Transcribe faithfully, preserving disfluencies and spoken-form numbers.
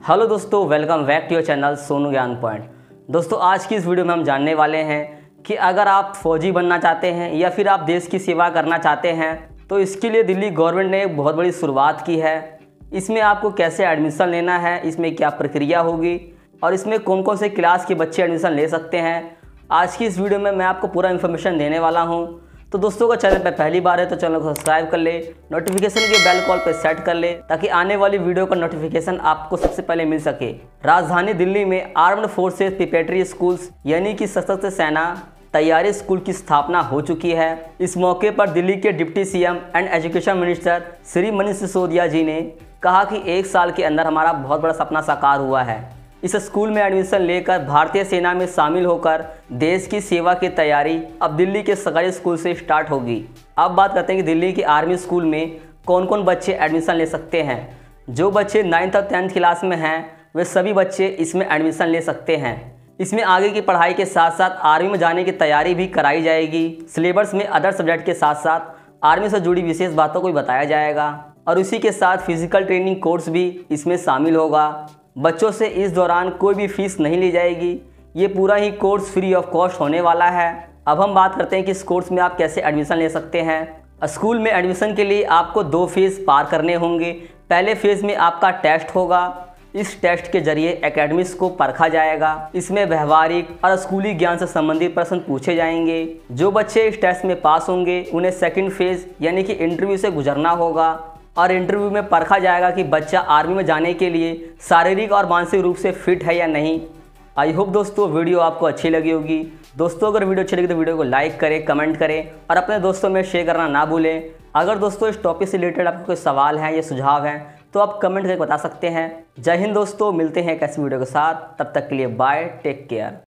Hello दोस्तों, welcome back to your channel Sonu Gyan point. दोस्तों, आज की इस वीडियो में हम जानने वाले हैं कि अगर आप फौजी बनना चाहते हैं या फिर आप देश की सेवा करना चाहते हैं तो इसके लिए दिल्ली गवर्नमेंट ने एक बहुत बड़ी शुरुआत की है। इसमें आपको कैसे एडमिशन लेना है, इसमें क्या प्रक्रिया होगी और इसमें कौन कौन से क्लास के बच्चे एडमिशन ले सकते हैं, आज की इस वीडियो में मैं आपको पूरा इन्फॉर्मेशन देने वाला हूँ। तो दोस्तों, का चैनल पे पहली बार है तो चैनल को सब्सक्राइब कर ले, नोटिफिकेशन के बेल कॉल पे सेट कर ले ताकि आने वाली वीडियो का नोटिफिकेशन आपको सबसे पहले मिल सके। राजधानी दिल्ली में आर्म्ड फोर्सेस प्रिपरेटरी स्कूल्स यानी कि सशस्त्र सेना तैयारी स्कूल की स्थापना हो चुकी है। इस मौके पर दिल्ली के deputy CM and education minister Shri Manish Sisodia ji ने कहा कि एक साल के अंदर हमारा बहुत बड़ा सपना साकार हुआ है। इस स्कूल में एडमिशन लेकर भारतीय सेना में शामिल होकर देश की सेवा की तैयारी अब दिल्ली के सरकारी स्कूल से स्टार्ट होगी। अब बात करते हैं कि दिल्ली के आर्मी स्कूल में कौन कौन बच्चे एडमिशन ले सकते हैं। जो बच्चे नाइन्थ और टेंथ क्लास में हैं वे सभी बच्चे इसमें एडमिशन ले सकते हैं। इसमें आगे की पढ़ाई के साथ साथ आर्मी में जाने की तैयारी भी कराई जाएगी। सिलेबस में अदर सब्जेक्ट के साथ साथ आर्मी से जुड़ी विशेष बातों को भी बताया जाएगा और उसी के साथ फिजिकल ट्रेनिंग कोर्स भी इसमें शामिल होगा। बच्चों से इस दौरान कोई भी फीस नहीं ली जाएगी। ये पूरा ही कोर्स फ्री ऑफ कॉस्ट होने वाला है। अब हम बात करते हैं कि इस कोर्स में आप कैसे एडमिशन ले सकते हैं। स्कूल में एडमिशन के लिए आपको दो फेज़ पार करने होंगे। पहले फेज़ में आपका टेस्ट होगा। इस टेस्ट के जरिए एकेडमिक्स को परखा जाएगा। इसमें व्यवहारिक और स्कूली ज्ञान से संबंधित प्रश्न पूछे जाएंगे। जो बच्चे इस टेस्ट में पास होंगे उन्हें सेकंड फेज़ यानी कि इंटरव्यू से गुजरना होगा और इंटरव्यू में परखा जाएगा कि बच्चा आर्मी में जाने के लिए शारीरिक और मानसिक रूप से फिट है या नहीं। आई होप दोस्तों वीडियो आपको अच्छी लगी होगी। दोस्तों, अगर वीडियो अच्छी लगी तो वीडियो को लाइक करें, कमेंट करें और अपने दोस्तों में शेयर करना ना भूलें। अगर दोस्तों इस टॉपिक से रिलेटेड आपको कोई सवाल है या सुझाव हैं तो आप कमेंट करके बता सकते हैं। जय हिंद दोस्तों, मिलते हैं एक ऐसी वीडियो के साथ। तब तक के लिए बाय, टेक केयर।